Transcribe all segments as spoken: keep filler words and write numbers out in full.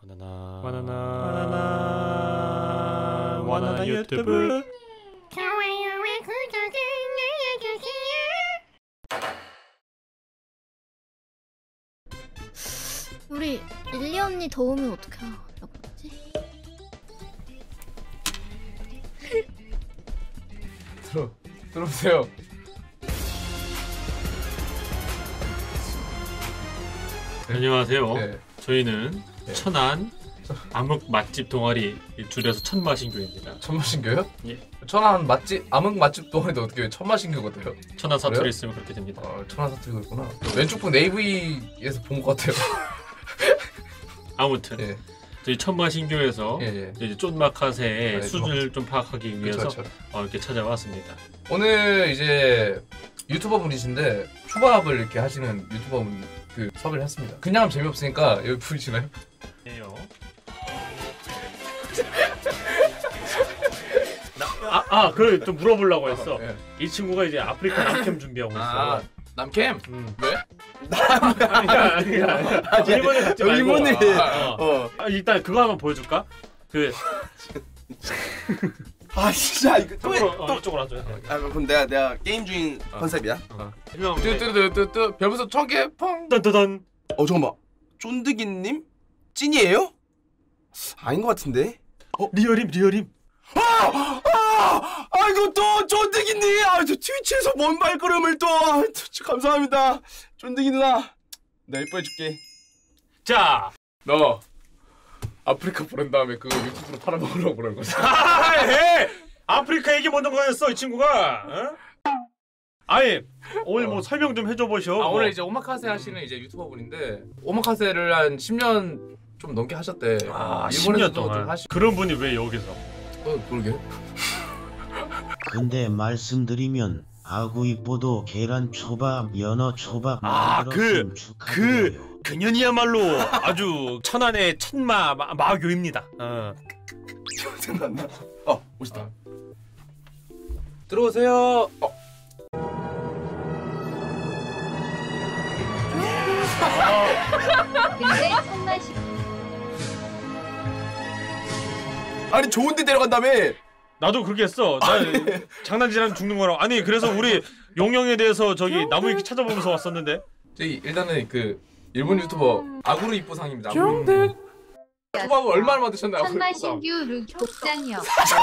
바나나 바나나 바나나 바나나 유튜브 좋아요와 구독을 눌러주세요. 우리 릴리 언니 더우면 어떻게 하려고 했지? 들어 들어오세요. 안녕하세요. 네. 저희는 네. 천안 암흑 맛집 동아리, 줄여서 천마신교입니다. 천마신교요? 예. 천안 맛집 암흑 맛집 동아리도 어떻게 천마신교가 돼요? 천안 사투리 그래요? 쓰면 그렇게 됩니다. 어, 천안 사투리가 있구나. 왼쪽 분 네이버에서 본 것 같아요. 아무튼 예. 저희 천마신교에서 예, 예. 이제 쫀마카세의 네, 수준을 좀 파악하기 위해서 그쵸, 그쵸. 어, 이렇게 찾아왔습니다. 오늘 이제 유튜버 분이신데 초밥을 이렇게 하시는 유튜버 분 그 섭외를 했습니다. 그냥 하면 재미없으니까 여기 보이시나요? 예요. 아, 아, 그래 좀 물어보려고 했어. 예. 이 친구가 이제 아프리카 남캠 준비하고 있어. 아 남캠? 음. 왜? 아니야, 아니야. 의문을 갖지 말고. 의문을. 아, 어. 어. 아, 일단 그거 한번 보여줄까? 그 아 진짜 이거 또, 이쪽으로, 또 어, 이쪽으로 앉아. 아 그럼 내가 내가 게임 중인 어. 컨셉이야? 뚜뚜뚜뚜뚜 별부서 천개 펑. 딴딴딴. 어 잠깐만 쫀득이님 찐이에요? 아닌 것 같은데? 리얼임, 리얼임. 아! 아! 아이고 또 쫀득이님! 아, 저 트위치에서 뭔 발걸음을 또! 아, 저, 감사합니다 쫀득이 누나 나 이뻐해줄게. 자, 너 아프리카 보낸 다음에 그거 유튜브로 팔아먹으려고 그런 거지. 아, 해. 아프리카 얘기 먼저 거였어 이 친구가. 어? 아니 오늘 뭐 어. 설명 좀 해줘 보셔. 아 뭐. 오늘 이제 오마카세 하시는 이제 유튜버 분인데 오마카세를 한 십 년 좀 넘게 하셨대. 아, 십 일본에서도 년 동안. 좀 하시... 그런 분이 왜 여기서? 어 그러게. 근데 말씀드리면 아구이뽀도 계란 초밥, 연어 초밥 아, 만들었음 축하드려요. 그년이야말로 아주 천안의 천마 마, 마교입니다. 어. 생각나? 어 멋있다. 어. 들어오세요. 어. 근데 손맛이 아니 좋은데 데려간다며! 나도 그렇게 했어. 나 장난질하면 죽는 거라고. 아니 그래서 우리 용영에 대해서 저기 나무위키 찾아보면서 왔었는데. 저기 일단은 그 일본 유튜버 아구르 이뽀상입니다. 아구르. 초밥을 얼마나 만드셨나요? 아구르 이뽀상. 천마신규 룩 복장이요.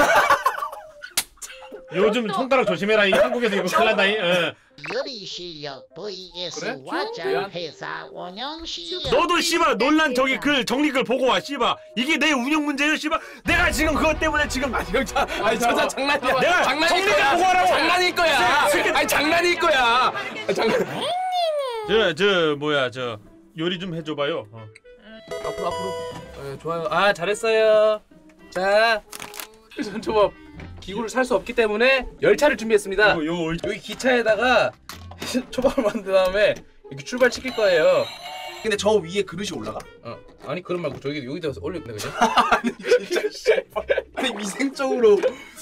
요즘 손가락 조심해라. 이 한국에서 이거 큰일 난다잉. 어. 요리 실력 vs 그래? 와장 회사 운영 실력. 너도 씨발 논란 저기 글 정리글 보고 와 씨발. 이게 내 운영 문제예요 씨발. 내가 지금 그것 때문에 지금 아니 형 자, 아니 저자 장난이야. 내가 장난일 정리글 거야. 보고 하라고. 장난일 거야. 아니 장난일 거야. 아, 장난. 저 저 뭐야 저 요리 좀 해줘봐요. 어. 앞으로 앞으로. 네, 좋아요. 아 잘했어요. 자, 초밥 기구를 살 수 없기 때문에 열차를 준비했습니다. 이거 요 여기 기차에다가 초밥을 만든 다음에 이렇게 출발시킬 거예요. 근데 저 위에 그릇이 올라가? 어, 아니 그런 말고 저기 여기다 올리면 돼 그냥. 아니 진짜 씨발. 아니 위생적으로.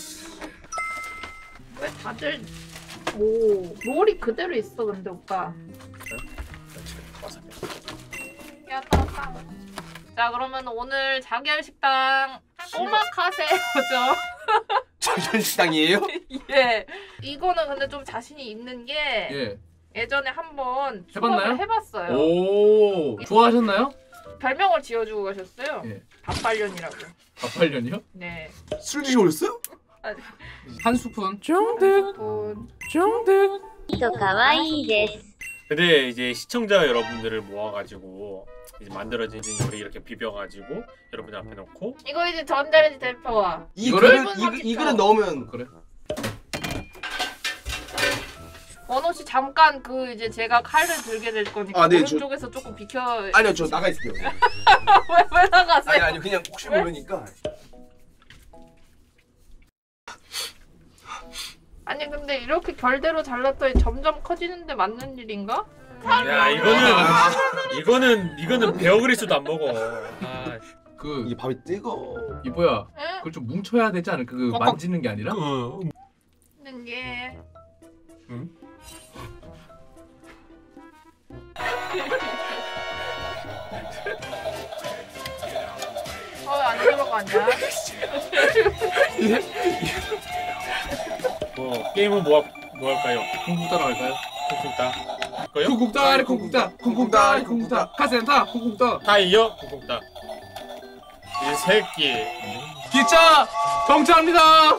왜 다들 오 롤이 그대로 있어 근데 오빠. 야 따따. 자 그러면 오늘 자결 식당 오마카세죠. 저현 식당이에요? 예. 이거는 근데 좀 자신이 있는 게 예. 예전에 한번 해봤나요? 초밥을 해봤어요. 오, 좋아하셨나요? 별명을 지어주고 가셨어요. 예. 밥발년이라고. 밥팔년이요? 네. 술 드셔보셨어요? 한 스푼. 분. 근데 이제 시청자 여러분들을 모아가지고 이제 만들어진 요리 이렇게 비벼가지고 여러분 앞에 놓고 이거 이제 전자레인지 대표와 이 이거를? 그릇 이, 그- 이 그릇 넣으면 그래? 원호 씨 잠깐 그 이제 제가 칼을 들게 될 거니까 아, 네, 저- 오른쪽에서 조금 비켜. 아니요 저 나가 있을게요. 왜, 왜 나가세요? 아니 아니 그냥 혹시 왜? 모르니까. 아니 근데 이렇게 결대로 잘랐더니 점점 커지는데 맞는 일인가? 야 이거는 이거는 이거는 베어그리스도 안 먹어. 아, 그 이 밥이 뜨거. 이뻐야. 응? 그걸 좀 뭉쳐야 되지 않을까? 그 꽉꽉- 만지는 게 아니라? 어, 는 게. 응? 거 아니야? 뭐 게임은 뭐, 뭐 할까요? 쿵쿵따로 할까요? 쿵쿵따 할까요? 쿵쿵따리 쿵쿵따 쿵쿵따리 쿵쿵따 카센터 쿵쿵따 다 이어 쿵쿵따 이 새끼 기차 정차합니다.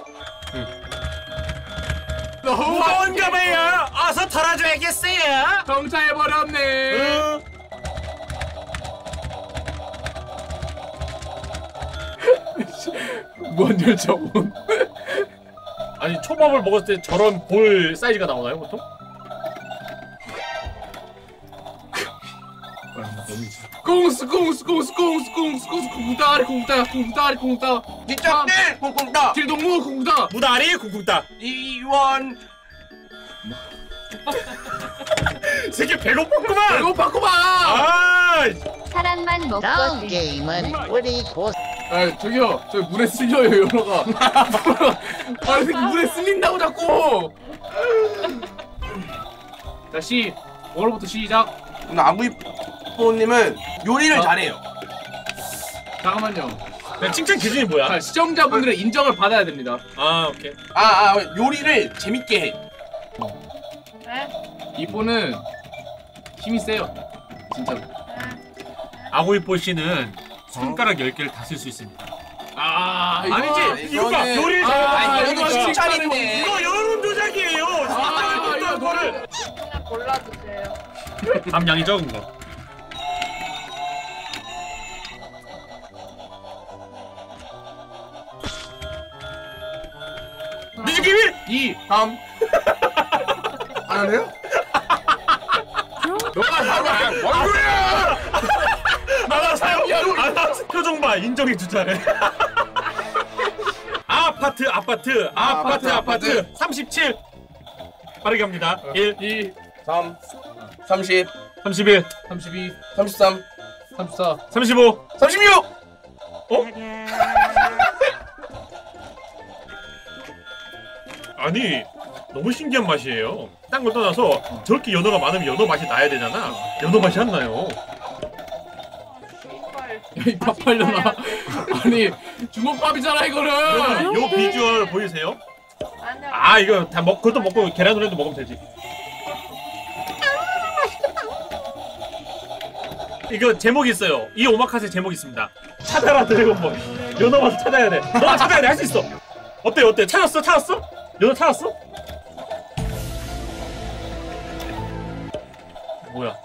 너무 뭔가 봐요 어서 털어줘야겠어요 정차해버렸네. 응? 뭔 열차본. 아니 초밥을 먹었을 때 저런 볼 사이즈가 나오나요 보통? 꽁스 꽁스 꽁스 꽁스 꽁스 꽁스 쿵쿵따리 쿵쿵따 쿵쿵따리 쿵쿵따 뒷장들 쿵쿵따 길동무 쿵쿵따 무다리 쿵쿵따 이원 새끼 배고팠구만 배고팠구만. 아 사람만 먹고 다음 쓸 게임은 우리 고 아 저기요 저 물에 쓸려요 연어가. 아 이 새끼 물에 쓸린다고 자꾸. 다시 오늘부터 시작. 근데 아구이뽀님은 요리를 어? 잘해요. 잠깐만요. 야, 칭찬 기준이 뭐야? 자, 시청자분들의 인정을 받아야 됩니다. 아 오케이 아, 아 요리를 재밌게 해. 네? 이뽀는 힘이 세요. 진짜로. 아구이뽀 씨는 손가락 열 개를 다 쓸 수 있습니다 아 이거 아니지 이거 봐 이거는- 요리를 아, 잘한다니까 이거 이거 칭찬인데. 이거 여론 조작이에요 아, 이거 거를 그냥 골라주세요. 감량이 적은 거 니즈기미 이 다음. 안 하네요? 너가 나가 뭔 소리야? 나가세요 아, 표정 봐 인정해 주자래 아파트 아파트 아파트 아파트, 아파트 삼십칠 빠르게 합니다 일 이 삼, 삼십, 삼십일 삼십이 삼십삼, 삼십사 삼십오 삼십육. 어? 아니 너무 신기한 맛이에요 딴 걸 떠나서 저렇게 연어가 많으면 연어 맛이 나야 되잖아 연어 맛이 안 나요 이빨. 야이 밥팔려나. 아니 주먹밥이잖아 이거는. 요 비주얼 보이세요? 아니야. 아 이거 다 먹, 그것도 먹고 계란 후라이도 먹으면 되지 이거 제목이 있어요 이 오마카세 제목이 있습니다 찾아라 드래곤볼 연어 맛을 찾아야 돼 너가 찾아야 돼 할 수 있어 어때 어때 찾았어 찾았어? 연어 찾았어? 뭐야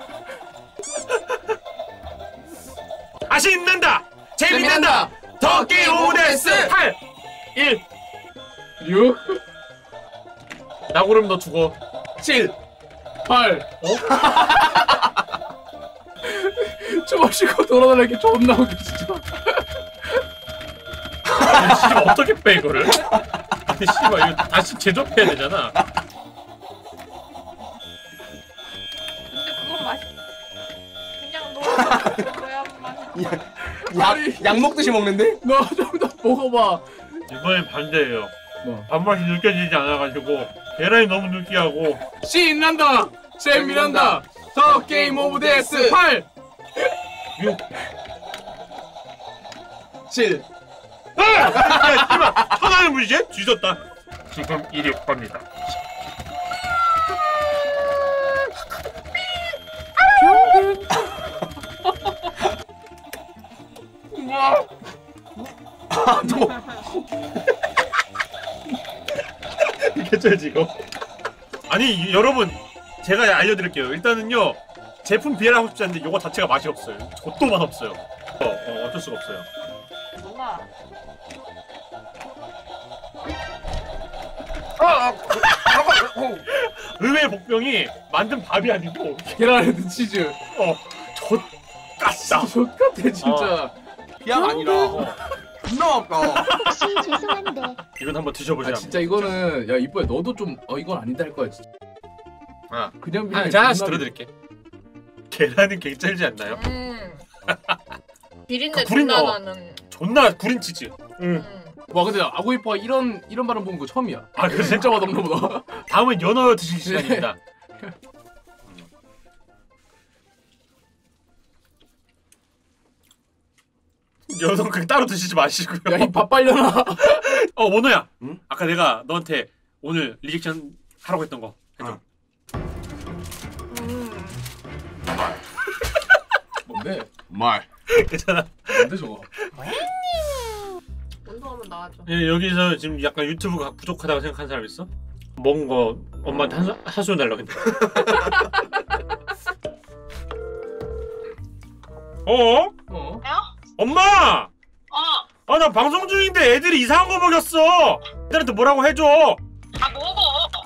아 신난다 재미난다 덕기 오데스 팔 일 육 나고름 너 죽어 칠. 팔 어? 좀 쉬고 돌아다니기 존나 웃겨 진짜. 아니 씨발 어떻게 빼 이거를 아니 씨발 이거 다시 제조해야 되잖아 근데 그건 맛있. 그냥 넣어야 맛있어. 약, 약 먹듯이 먹는데? 너 좀 더 먹어봐. 이번엔 반대예요 뭐? 밥맛이 느껴지지 않아가지고 계란이 너무 느끼하고 신난다 재미난다 더 게임 오브 데스 팔 육 칠. 아! 야 씨발 천하의 무시해? 뒤졌다 지금 일육 겁니다 아, 또. 개쩔지 이거 아니 이- 여러분 제가 알려드릴게요 일단은요 제품 비하를 하고 싶지 않은데 요거 자체가 맛이 없어요 좆도 맛없어요 어, 어, 어쩔 수가 없어요 누나. 의외의 복병이 만든 밥이 아니고 계란에 든 치즈. 어 좆같다 족같아 진짜. 비약 아니라. 존나 없다. 혹시 죄송한데 이건 한번 드셔보자 아 진짜 이거는 야 이뻐야 너도 좀 어 이건 아니다 할 거야 진짜. 아, 그냥 아, 그냥 제가 하나씩 존나 들어드릴게 계란은 괜찮지 않나요? 음. 비린내 그 구린 존나 거. 나는. 존나 구린 치즈 응. 음. 와 근데 아구이뻐 이런 이런 발음 보는 거 처음이야. 아 그래? 진짜 맛없나 보다. 다음은 연어 드실 시간입니다 여성 그 따로 드시지 마시고요. 야 이 밥 빨려나. 어 원호야. 응? 아까 내가 너한테 오늘 리액션 하라고 했던 거 해줘. 어. 음. 뭔데? 말. 괜찮아. 뭔데 저거? 운동하면 나아져. 예, 여기서 지금 약간 유튜브가 부족하다고 생각하는 사람 있어? 먹은 거 엄마한테 하수, 하수해 달라고 했는데. 어? 어? 엄마! 어, 아, 나 방송 중인데 애들이 이상한 거 먹였어. 애들한테 뭐라고 해줘. 아 뭐고?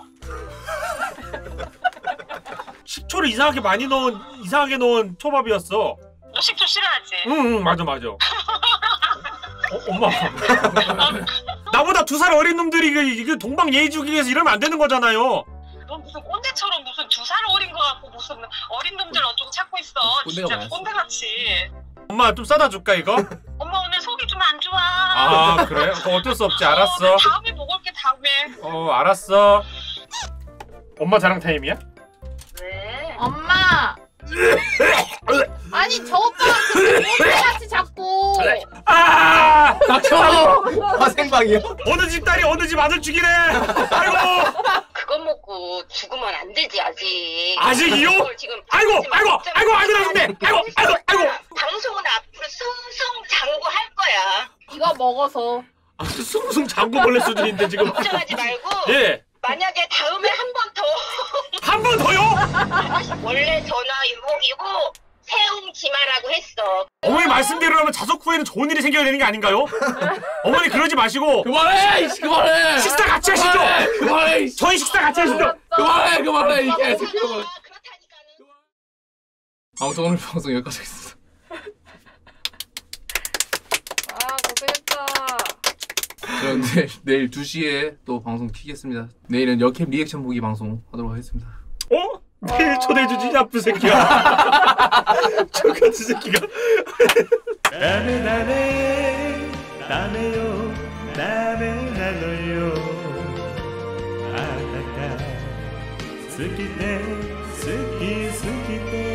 식초를 이상하게 많이 넣은 이상하게 넣은 초밥이었어. 너 식초 싫어하지? 응, 응, 맞아, 맞아. 어, 엄마. 나보다 두 살 어린 놈들이 이게, 이게 동방 예의주기에서 이러면 안 되는 거잖아요. 넌 무슨 꼰대처럼 무슨 두 살 어린 거 같고 무슨 어린 놈들 어쩌고 찾고 있어. 꼰대가 진짜 많았어. 꼰대같이. 엄마 좀 싸다 줄까 이거? 엄마 오늘 속이 좀 안 좋아. 아 그래? 그거 어쩔 수 없지. 알았어. 어, 다음에 먹을게 다음에. 어 알았어. 엄마 자랑 타임이야? 왜? 엄마. 아니 저 오빠가 꼰대같이 자꾸. 아! 닥쳐! 화생방이야? 어느 집 딸이 어느 집 아들 죽이네. 아이고. 그거 먹고 죽으면 안 되지 아직. 아직이요? 그걸 지금 아이고 아이고 아이고 아이고 나 죽네. 아이고 아이고 아이고. 방송은 앞으로 승승장구 할 거야. 이거 먹어서. 아, 숭숭 장구벌레 수준인데 지금. 걱정하지 말고. 예. 만약에 다음에 한 번 더. 한 번 더요? 원래 전화 유목이고 세웅지마라고 했어. 어머니 말씀대로라면 자석 후에는 좋은 일이 생겨야 되는 게 아닌가요? 어머니 그러지 마시고 그만해! 이씨, 그만해! 식사 같이 하시죠. 그만해! 그만해! 이씨. 저희 식사 같이 하시죠. 그만해! 그만해! 이 그렇잖아. 개새끼 그만해. 그렇다니까는. 아무튼 오늘 방송 여기까지 하겠습니다. 아 고생했다. 저는 내일, 내일 두 시에 또 방송 키겠습니다. 내일은 역캠 리액션 보기 방송 하도록 하겠습니다. 어? 내일 초대해주지 나쁜 새끼야. 저 같은 새끼가. 다음에 나네 다음에요 다음에 나눠요 아따까 스키테 스키 스키테